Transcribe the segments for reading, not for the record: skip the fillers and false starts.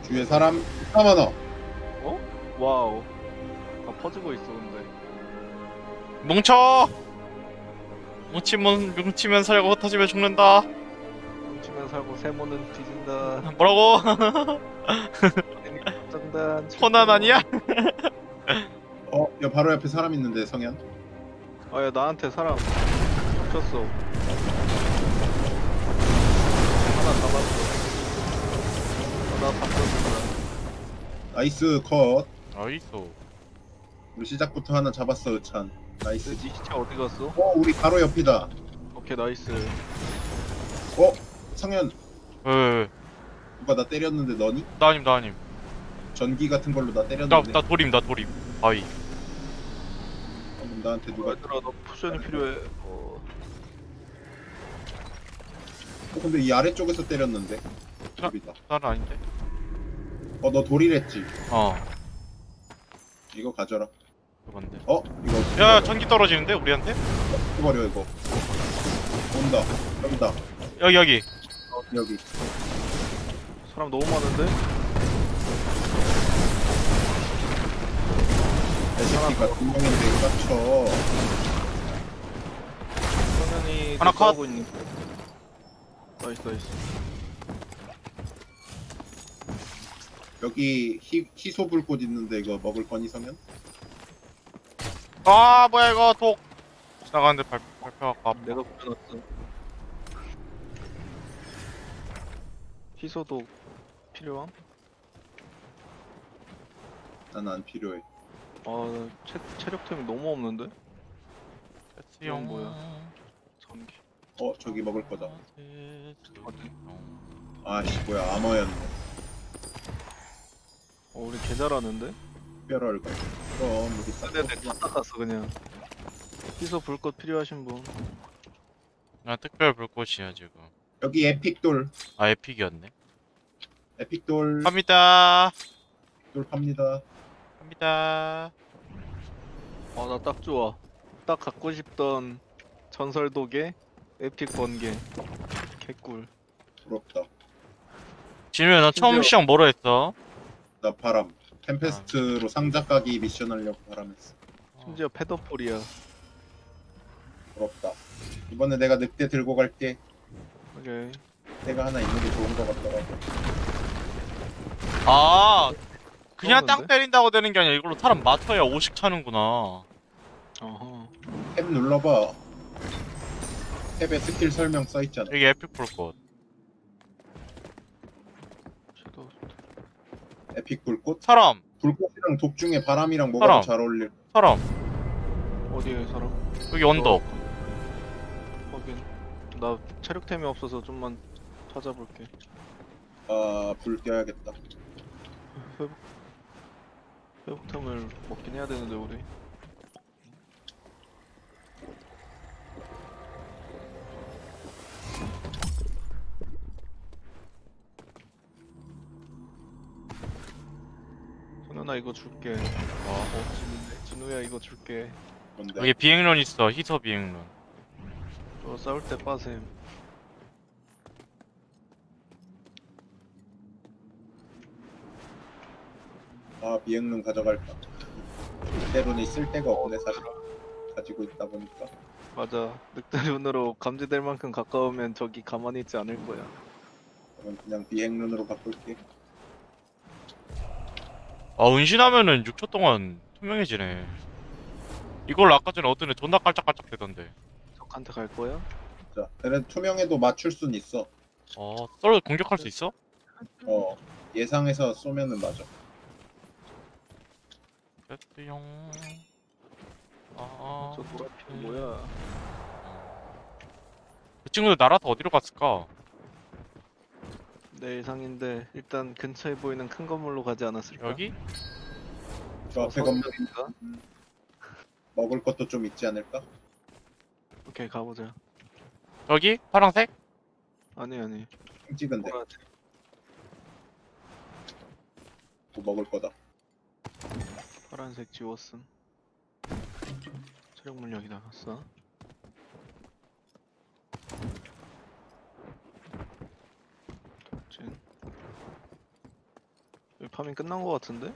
주위에 사람 4만 원. 어? 와우. 아 퍼지고 있어 근데. 뭉쳐! 뭉치면 살고 흩어지면 죽는다. 뭉치면 살고 세모는 뒤진다. 뭐라고? 장단. 코난 아니야? 야 바로 옆에 사람 있는데 성현. 아야 나한테 사람 쳤어. 하나 잡았어. 나 바꿔준다. 나이스 컷. 어이소. 우리 시작부터 하나 잡았어 의찬. 나이스. 네 시체 어디 갔어? 우리 바로 옆이다. 오케이 나이스. 성현 에, 누가 나 때렸는데 너니? 나님. 전기 같은 걸로 나 때렸는데. 나 도림. 아이. 방금 나한테 누가 얘들아 너 포션이 필요해. 근데 이 아래쪽에서 때렸는데. 자. 저기다. 나는 아닌데. 너 돌이랬지. 어, 이거 가져라. 그건데. 이거 야, 버려. 전기 떨어지는데 우리한테? 버려 이거. 온다. 여기다. 여기. 여기. 사람 너무 많은데? SP가 두 명인데 이거 쳐. 성현이 하나 컷. 싸우고 있는. 나이스. 여기 희소 불꽃 있는데 이거 먹을 거니 성현? 아, 뭐야 이거 독. 지나가는데 발표하고 아파. 내가 붙여놨어. 희소도 필요함? 난 안 필요해. 아 체력템이 너무 없는데? 됐지용. 뭐야? 전기. 저기 먹을 거다. 어디? 아씨 뭐야 아머였네. 우리 개 잘하는데? 특별할 거. 그럼 우리 근데 다 닦았어 그냥. 희소 불꽃 필요하신 분? 나 특별 불꽃이야 지금. 여기 에픽돌. 아, 에픽이었네. 에픽돌. 갑니다. 돌 팝니다. 아 나 딱 좋아. 딱 갖고 싶던 전설 도개, 에픽 번개, 개꿀. 부럽다. 진우야, 너 처음 심지어- 시작 뭐로 했어? 나 바람. 템페스트로 상자 까기 미션 하려고 바람했어. 심지어 패더폴이야. 부럽다. 이번에 내가 늑대 들고 갈게. 오케이. 내가 하나 있는 게 좋은 거 같더라고. 아, 그냥 땅 그러는데? 때린다고 되는 게 아니라 이걸로 사람 맞춰야 50 차는구나. 어허. 탭 눌러봐. 탭에 스킬 설명 써있잖아. 여기 에픽 불꽃. 섀도우. 에픽 불꽃? 사람. 불꽃이랑 독 중에 바람이랑 뭐가 사람. 더 잘 어울릴? 사람. 어디에 사람? 여기 언덕. 확인. 나 체력템이 없어서 좀만 찾아볼게. 불 떼야겠다. 회복템을 먹긴 해야 되는데 우리. son현아 이거 줄게. 진우야 이거 줄게. 뭔데? 여기 비행론 있어. 희서 비행론. 저 싸울 때 빠셈. 비행룸 가져갈까? 늑대론이 쓸 데가 없네 사실. 가지고 있다 보니까. 맞아. 늑대룬으로 감지될 만큼 가까우면 저기 가만히 있지 않을 거야. 그럼 그냥 비행룬으로 바꿀게. 아, 은신하면은 6초 동안 투명해지네. 이걸 아까 전에 어떤 애 존나 깔짝깔짝 대던데. 적한테 갈 거야? 자, 그래 투명해도 맞출 순 있어. 떨어 공격할 수 있어? 예상해서 쏘면은 맞아. 됐지용. 저 노란핑 뭐야? 그 친구들 날아서 어디로 갔을까? 내 예상인데 일단 근처에 보이는 큰 건물로 가지 않았을까? 여기? 저 앞에 건물 서쪽인가? 먹을 것도 좀 있지 않을까? 오케이 가보자. 여기? 파란색? 아니 찍은데 보라색. 뭐 먹을 거다. 파란색 지웠음. 체력 물약이다. 아싸. 진. 파밍 끝난 거 같은데?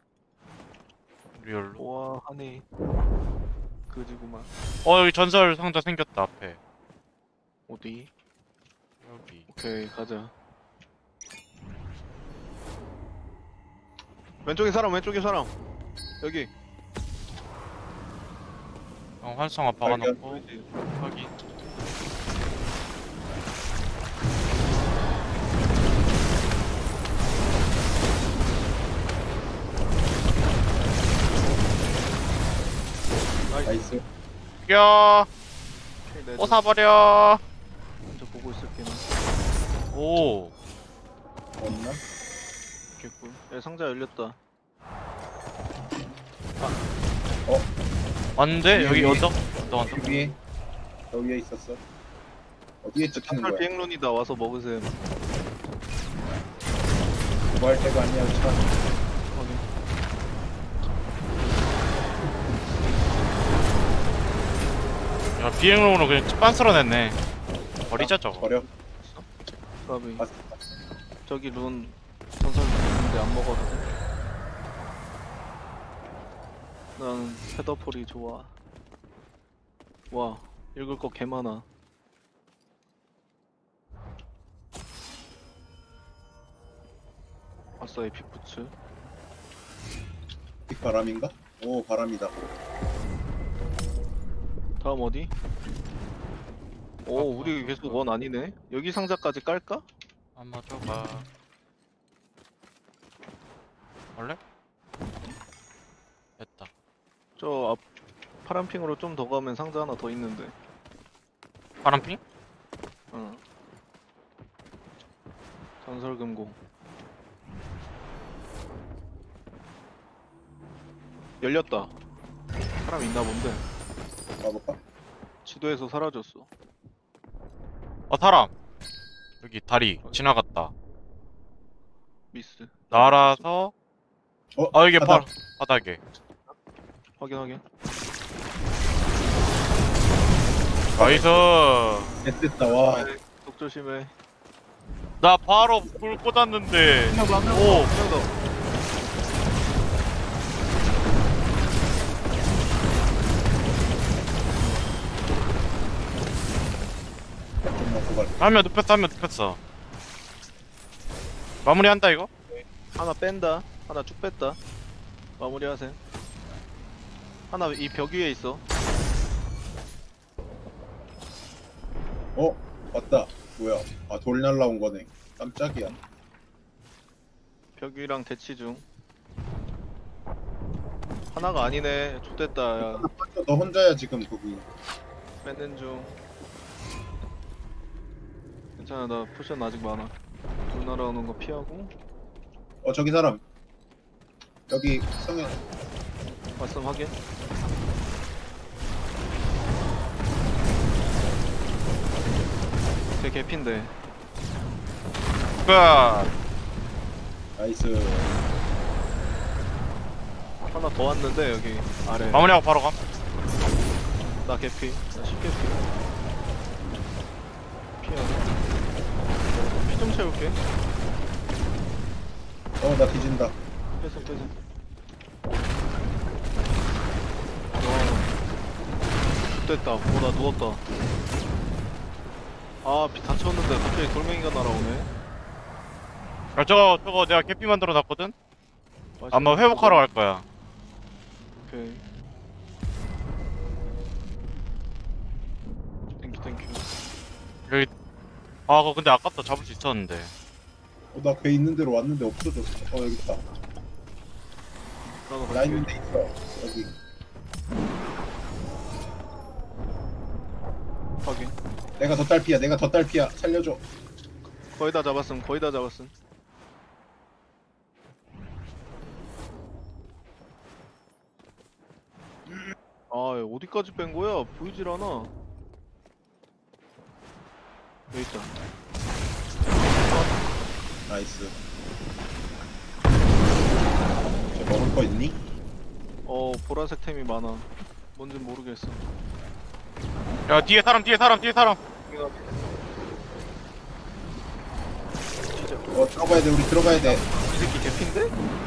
리얼로. 와 하니 그지구만. 여기 전설 상자 생겼다 앞에. 어디? 여기. 오케이 가자. 왼쪽에 사람 왼쪽에 사람. 여기. 활성화 박아놓고 보이지? 확인. 나이스. 죽여. 오케이, 내가 뽀사버려. 먼저 보고 있을게. 나. 오. 없나? 개꿀. 야 상자 열렸다. 왔는데 여기 여기. 언덕 언덕. 위에. 저 위에 있었어. 어디에 찍히는 상설 거야? 비행론이다. 와서 먹으셈. 뭐 할 때가 아니야, 참. 확인. 야 비행로로 그냥 빤스러냈네. 버리자 저거. 버려. 까비. 봤어. 저기 룬 전설 룬인데 안 먹어도 돼. 난 페더폴이 좋아. 와 읽을 거 개 많아. 아싸 에픽 부츠. 바람인가? 오, 바람이다. 다음 어디? 오 우리 계속 원 아니네. 여기 상자까지 깔까? 한번 줘봐. 원래? 됐다. 저 앞 파란핑으로 좀 더 가면 상자 하나 더 있는데. 파란핑? 응. 전설금고. 열렸다. 사람 있나 본데. 가볼까? 지도에서 사라졌어. 사람. 여기 다리 지나갔다. 미스. 날아서. 여기 바닥. 바닥에. 확인. 나이스. 됐다, 와. 독 조심해. 나 바로 불 꽂았는데. 한명 더, 오. 한명 더. 좀 먹고 갈게. 한 명 눕혔어. 마무리한다 이거? 하나 뺀다. 하나 쭉 뺐다. 마무리하셈. 하나 이 벽 위에 있어. 왔다. 뭐야? 아, 돌 날라온 거네. 깜짝이야. 벽 위랑 대치 중. 하나가 아니네. 좆됐다. 야. 너 혼자야, 지금 거기. 뺏는 중. 괜찮아. 나 포션 아직 많아. 돌 날아오는 거 피하고. 저기 사람. 여기 성현. 말씀 확인. 제 개핀데. 끝. 나이스. 하나 더 왔는데 여기 아래. 마무리하고 바로 감. 나 개피. 나 10개피. 피하네. 피 좀 채울게. 나 뒤진다. 빼셈. 와. 됐다. 나 누웠다. 피 다쳤는데 갑자기 돌멩이가 날아오네. 야 저거 내가 캐피 만들어 놨거든. 아마 회복하러 갈 거야. 오케이. 땡큐. 여기. 그거 근데 아깝다. 잡을 수 있었는데. 나 배 있는 대로 왔는데 없어졌어. 여기 있다. 나도 나 갈게. 있는 데 있어. 여기. 확인. 내가 더 딸피야. 살려줘. 거의 다 잡았음. 야, 어디까지 뺀 거야? 보이질 않아. 여기 있다. 나이스. 쟤 먹을 거 있니? 보라색 템이 많아. 뭔진 모르겠어. 야 뒤에 사람. 진짜. 들어가야 돼. 우리 들어가야 돼. 새끼 개핀데?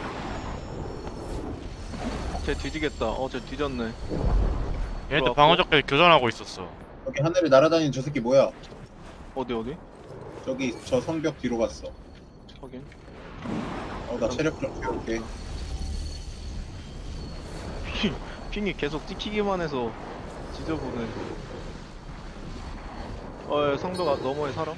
쟤 뒤지겠다. 쟤 뒤졌네. 얘네들 들어왔고. 방어적끼리 교전하고 있었어. 여기 하늘에 날아다니는 저 새끼 뭐야? 어디? 저기 저 성벽 뒤로 갔어. 확인. 나 체력 좀 채울게. 핑이 계속 찍히기만 해서 지저분해. 야, 성벽 너머에 사람?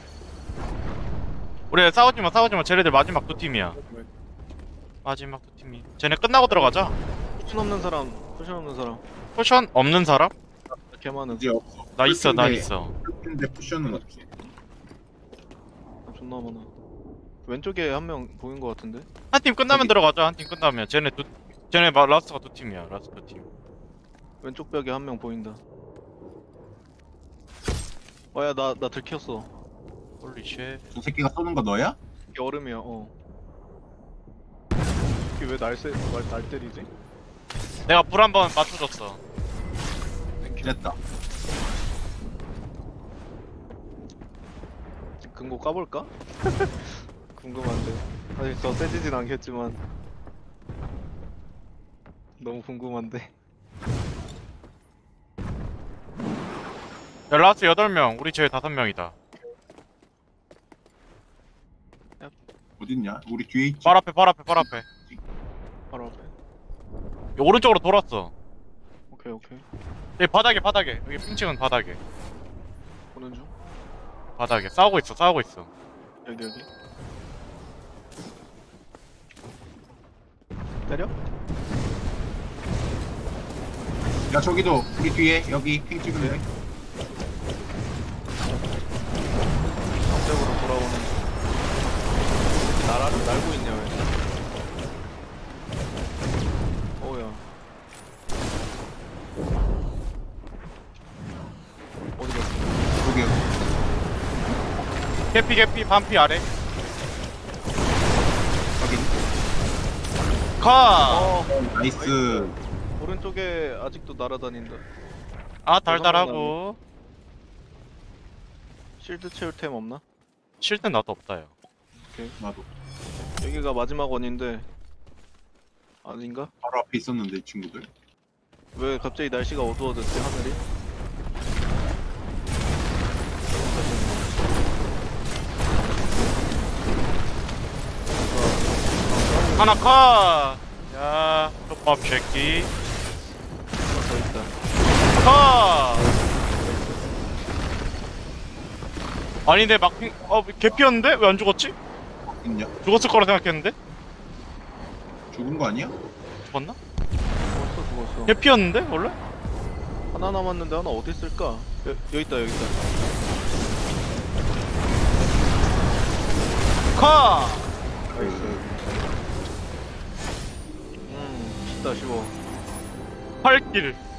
우리 싸우지마. 쟤네들 마지막 두 팀이야. 마지막 두 팀이. 쟤네 끝나고 들어가자. 쿠션 없는 사람. 포션 없는 사람? 개 많은. 이제 없어. 나 있어. 근데 쿠션은 없지. 존나 많아. 왼쪽에 한 명 보인 것 같은데? 한 팀 끝나면 저기. 들어가자. 한 팀 끝나면 쟤네 라스트가 두 팀이야. 라스트 두 팀. 왼쪽 벽에 한 명 보인다. 야, 나 들켰어. 홀리 쉣. 저 새끼가 쏘는 거 너야? 이게 얼음이야. 이게 왜 날 때리지? 내가 불 한 번 맞춰줬어. 됐다. 금고 까볼까? 궁금한데. 사실 더 세지진 않겠지만 너무 궁금한데. 야, 라스트 8명. 우리 제일 5명이다. 어딨냐? 우리 뒤에 있지. 발 앞에. 바로 앞에. 오른쪽으로 돌았어. 오케이. 여기 바닥에. 여기 핑칭은 바닥에. 보는 중. 바닥에. 싸우고 있어. 여기. 때려? 야 저기도 우리 뒤에 여기 핑 찍은데. 앞쪽으로 돌아오는. 이렇게 날고 있냐 왜? 어우야. 어디 갔어? 저기 개피 반피 아래. 여기. 카. 나이스. 오른쪽에 아직도 날아다닌다. 달달하고. 실드 채울 템 없나? 쉴 땐 나도 없다요. 나도 여기가 마지막 원인데 아닌가? 바로 앞에 있었는데 이 친구들. 왜 갑자기 날씨가 어두워졌지 하늘이? 하나 카. 야, 톱밥 새끼. 하나 더 있다. 카. 아니 내 막핑 개피였는데 왜 안 죽었지? 있냐? 죽었을 거라 생각했는데 죽은 거 아니야? 죽었나? 죽었어. 개피였는데 원래? 하나 남았는데 하나 어디 있을까? 여기 있다. 카. 나이스. 쉽다 쉬워. 8킬.